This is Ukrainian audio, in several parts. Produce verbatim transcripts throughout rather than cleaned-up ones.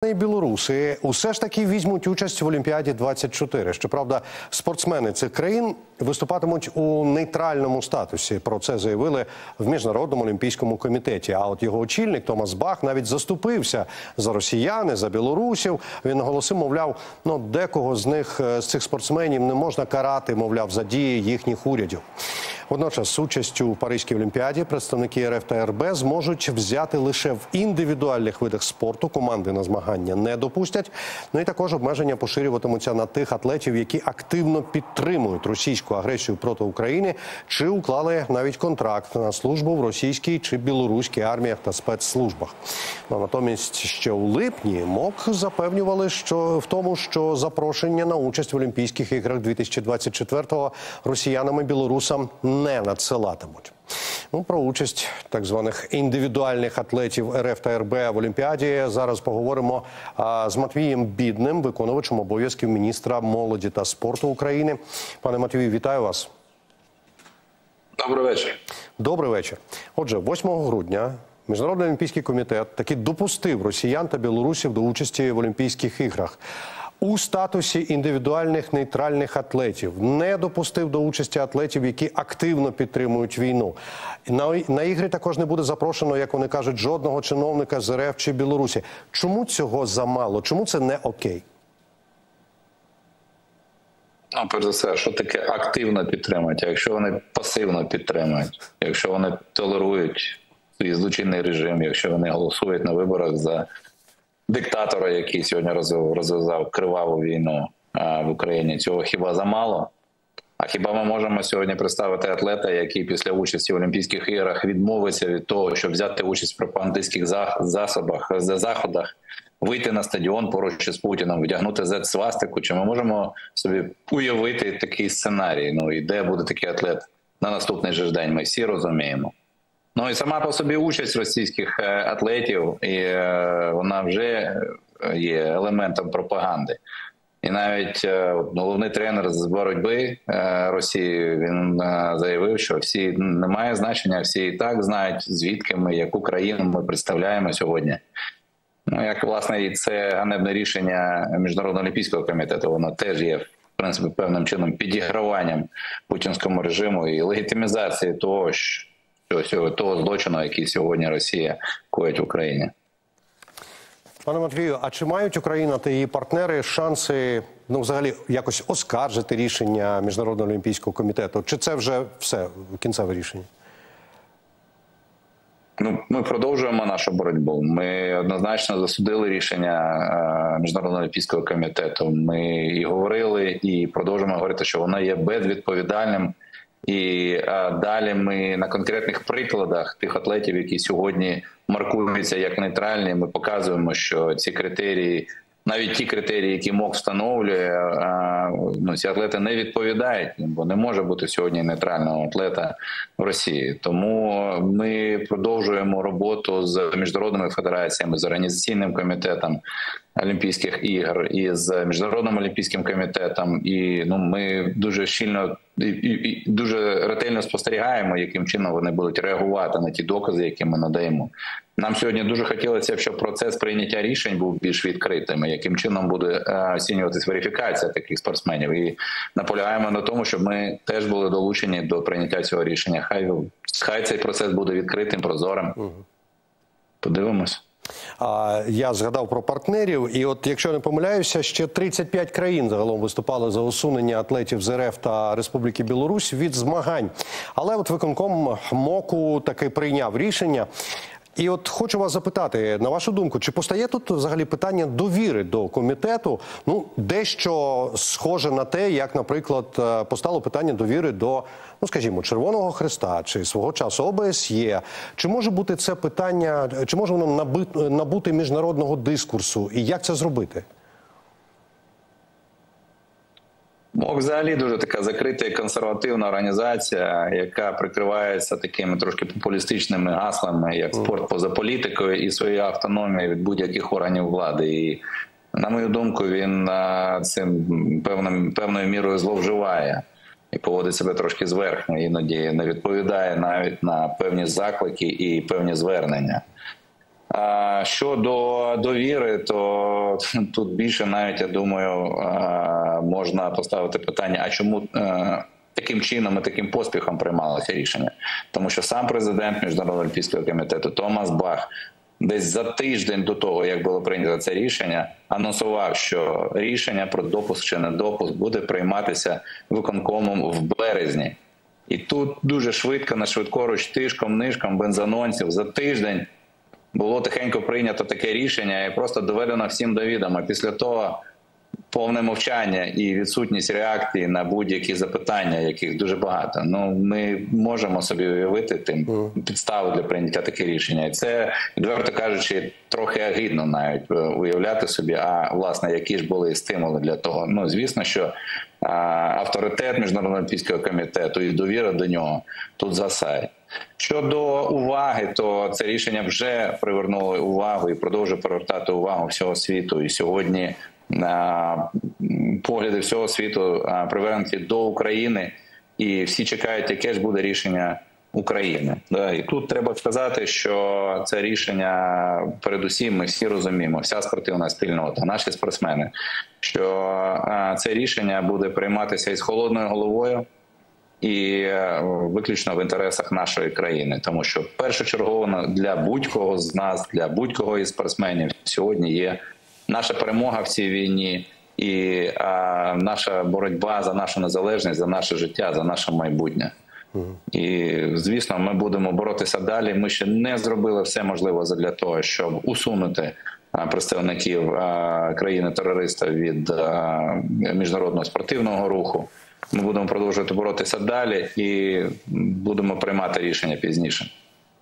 росіяни і білоруси усе ж таки візьмуть участь в Олімпіаді двадцять чотири. Щоправда, спортсмени цих країн виступатимуть у нейтральному статусі. Про це заявили в Міжнародному олімпійському комітеті. А от його очільник Томас Бах навіть заступився за росіян, за білорусів. Він наголосив, мовляв, ну, декого з них, з цих спортсменів не можна карати, мовляв, за дії їхніх урядів. Водночас, з участю у Паризькій Олімпіаді представники РФ та ер бе зможуть взяти лише в індивідуальних видах спорту. Команди на змагання не допустять. Ну і також обмеження поширюватимуться на тих атлетів, які активно підтримують російську агресію проти України чи уклали навіть контракт на службу в російській чи білоруській арміях та спецслужбах. Ну, натомість ще у липні МОК запевнювали, що в тому, що запрошення на участь в Олімпійських іграх дві тисячі двадцять четвертого росіянам і білорусам не надсилатимуть. Ну, про участь так званих індивідуальних атлетів РФ та ер бе в Олімпіаді зараз поговоримо а, з Матвієм Бідним, виконувачем обов'язків міністра молоді та спорту України. Пане Матвію, вітаю вас. Добрий вечір. Добрий вечір. Отже, восьмого грудня Міжнародний олімпійський комітет таки допустив росіян та білорусів до участі в Олімпійських іграх. У статусі індивідуальних нейтральних атлетів, не допустив до участі атлетів, які активно підтримують війну. На, на ігри також не буде запрошено, як вони кажуть, жодного чиновника з РФ чи Білорусі. Чому цього замало? Чому це не окей? Ну, перш за все, що таке активно підтримують? Якщо вони пасивно підтримують, якщо вони толерують свій злочинний режим, якщо вони голосують на виборах за диктатора, який сьогодні розв'язав криваву війну в Україні, цього хіба замало? А хіба ми можемо сьогодні представити атлета, який після участі в Олімпійських іграх відмовиться від того, щоб взяти участь в пропагандистських засобах, заходах, вийти на стадіон поруч із Путіним, вдягнути зет-свастику? Чи ми можемо собі уявити такий сценарій? Ну, і де буде такий атлет на наступний же день? Ми всі розуміємо. Ну і сама по собі участь російських атлетів, і вона вже є елементом пропаганди. І навіть головний тренер з боротьби Росії, він заявив, що всі немає значення, всі і так знають, звідки ми, яку країну ми представляємо сьогодні. Ну, як, власне, і це ганебне рішення Міжнародного олімпійського комітету, воно теж є, в принципі, певним чином підіграванням путінському режиму і легітимізації того, що того злочину, який сьогодні Росія коїть в Україні. Пане Матвію, а чи мають Україна та її партнери шанси, ну, взагалі, якось оскаржити рішення Міжнародного олімпійського комітету? Чи це вже все, кінцеве рішення? Ну, ми продовжуємо нашу боротьбу. Ми однозначно засудили рішення Міжнародного олімпійського комітету. Ми і говорили, і продовжуємо говорити, що воно є безвідповідальним. І а, далі ми на конкретних прикладах тих атлетів, які сьогодні маркуються як нейтральні, ми показуємо, що ці критерії, навіть ті критерії, які МОК встановлює, а, ну, ці атлети не відповідають, бо не може бути сьогодні нейтрального атлета в Росії. Тому ми продовжуємо роботу з міжнародними федераціями, з організаційним комітетом Олімпійських ігор і з Міжнародним олімпійським комітетом. І ну, ми дуже щільно і, і, і дуже ретельно спостерігаємо, яким чином вони будуть реагувати на ті докази, які ми надаємо. Нам сьогодні дуже хотілося, щоб процес прийняття рішень був більш відкритим, яким чином буде оцінюватись верифікація таких спортсменів. І наполягаємо на тому, щоб ми теж були долучені до прийняття цього рішення. Хай, хай цей процес буде відкритим, прозорим. Подивимось. Я згадав про партнерів, і от, якщо не помиляюся, ще тридцять п'ять країн загалом виступали за усунення атлетів з РФ та Республіки Білорусь від змагань. Але от виконком МОКу таки прийняв рішення. І от хочу вас запитати, на вашу думку, чи постає тут взагалі питання довіри до комітету? Ну, дещо схоже на те, як, наприклад, постало питання довіри до, ну, скажімо, Червоного Хреста чи свого часу О Б С Є. Чи може бути це питання, чи може воно набути, набути міжнародного дискурсу? І як це зробити? МОК взагалі дуже така закрита і консервативна організація, яка прикривається такими трошки популістичними гаслами, як спорт поза політикою і своєю автономією від будь-яких органів влади. І, на мою думку, він цим певним, певною мірою зловживає і поводить себе трошки зверхньо, іноді не відповідає навіть на певні заклики і певні звернення. А щодо довіри, то тут більше навіть, я думаю, можна поставити питання, а чому таким чином і таким поспіхом приймалося рішення? Тому що сам президент Міжнародного олімпійського комітету Томас Бах десь за тиждень до того, як було прийнято це рішення, анонсував, що рішення про допуск чи не допуск буде прийматися виконкомом в березні. І тут дуже швидко, на швидкоруч, тишком-нишком, без анонсів, за тиждень було тихенько прийнято таке рішення і просто доведено всім до відома. Після того повне мовчання і відсутність реакції на будь-які запитання, яких дуже багато. Ну, ми можемо собі уявити тим підставу для прийняття таких рішення. І це, відверто кажучи, трохи агідно навіть уявляти собі, а, власне, які ж були стимули для того. Ну, звісно, що а, авторитет Міжнародного олімпійського комітету і довіра до нього тут засає. Щодо уваги, то це рішення вже привернуло увагу і продовжує привертати увагу всього світу. І сьогодні погляди всього світу привернуті до України, і всі чекають, яке ж буде рішення України. І тут треба сказати, що це рішення, передусім, ми всі розуміємо, вся спортивна спільнота, наші спортсмени, що це рішення буде прийматися із холодною головою і виключно в інтересах нашої країни. Тому що першочергово для будь-кого з нас, для будь-кого із спортсменів сьогодні є наша перемога в цій війні і а, наша боротьба за нашу незалежність, за наше життя, за наше майбутнє. Uh-huh. І, звісно, ми будемо боротися далі. Ми ще не зробили все можливе для того, щоб усунути а, представників а, країни-терориста від а, міжнародного спортивного руху. Ми будемо продовжувати боротися далі і будемо приймати рішення пізніше.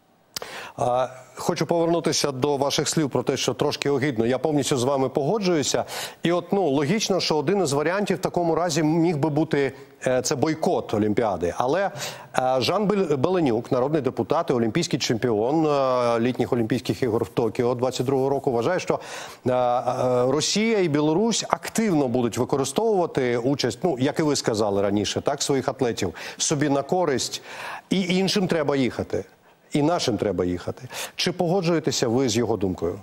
Хочу повернутися до ваших слів про те, що трошки огидно. Я повністю з вами погоджуюся. І от, ну, логічно, що один із варіантів в такому разі міг би бути е, це бойкот Олімпіади. Але е, Жан Беленюк, народний депутат і олімпійський чемпіон е, літніх Олімпійських ігор в Токіо двадцять другого року, вважає, що е, е, Росія і Білорусь активно будуть використовувати участь, ну, як і ви сказали раніше, так, своїх атлетів собі на користь, і іншим треба їхати. І нашим треба їхати. Чи погоджуєтеся ви з його думкою?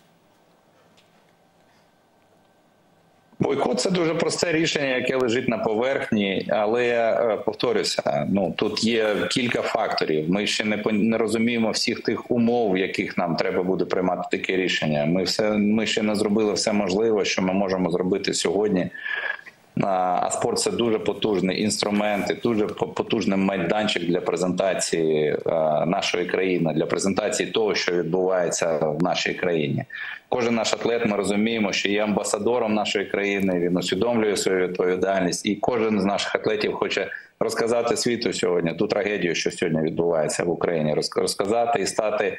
Бойкот – це дуже просте рішення, яке лежить на поверхні, але, повторюся, ну, тут є кілька факторів. Ми ще не, не розуміємо всіх тих умов, в яких нам треба буде приймати таке рішення. Ми, все, ми ще не зробили все можливе, що ми можемо зробити сьогодні. А спорт – це дуже потужний інструмент і дуже потужний майданчик для презентації нашої країни, для презентації того, що відбувається в нашій країні. Кожен наш атлет, ми розуміємо, що є амбасадором нашої країни, він усвідомлює свою відповідальність, і кожен з наших атлетів хоче розказати світу сьогодні ту трагедію, що сьогодні відбувається в Україні, розказати і стати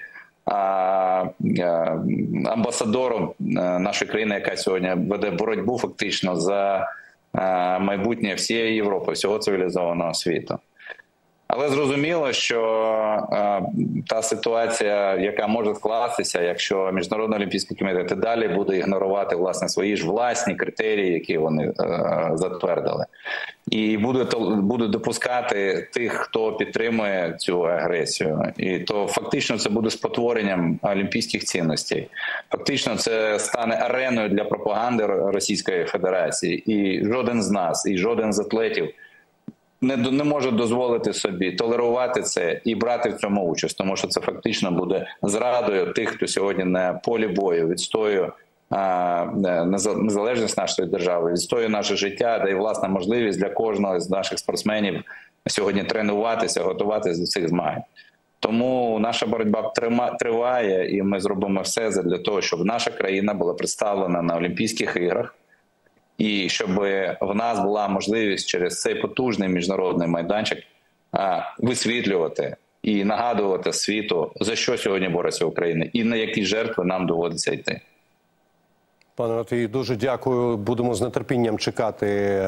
амбасадором нашої країни, яка сьогодні веде боротьбу фактично за майбутнє всієї Європи, всього цивілізованого світу. Але зрозуміло, що е, та ситуація, яка може скластися, якщо Міжнародний олімпійський комітет і далі буде ігнорувати, власне, свої ж власні критерії, які вони е, затвердили, і буде, буде допускати тих, хто підтримує цю агресію, і то фактично це буде спотворенням олімпійських цінностей. Фактично це стане ареною для пропаганди Російської Федерації, і жоден з нас, і жоден з атлетів Не, не може дозволити собі толерувати це і брати в цьому участь, тому що це фактично буде зрадою тих, хто сьогодні на полі бою відстоює а, незалежність нашої держави, відстоює наше життя, де і власна можливість для кожного з наших спортсменів сьогодні тренуватися, готуватися до цих змагань. Тому наша боротьба триває, і ми зробимо все для того, щоб наша країна була представлена на Олімпійських іграх, і щоб в нас була можливість через цей потужний міжнародний майданчик висвітлювати і нагадувати світу, за що сьогодні бореться Україна і на які жертви нам доводиться йти. Пане Матвію, дуже дякую. Будемо з нетерпінням чекати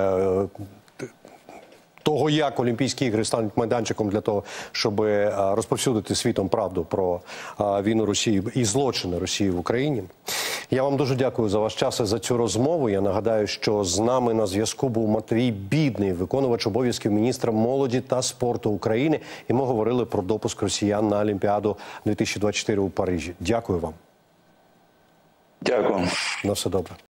того, як Олімпійські ігри стануть майданчиком для того, щоб розповсюдити світом правду про війну Росії і злочини Росії в Україні. Я вам дуже дякую за ваш час і за цю розмову. Я нагадаю, що з нами на зв'язку був Матвій Бідний, виконувач обов'язків міністра молоді та спорту України. І ми говорили про допуск росіян на Олімпіаду дві тисячі двадцять чотири у Парижі. Дякую вам. Дякую. На все добре.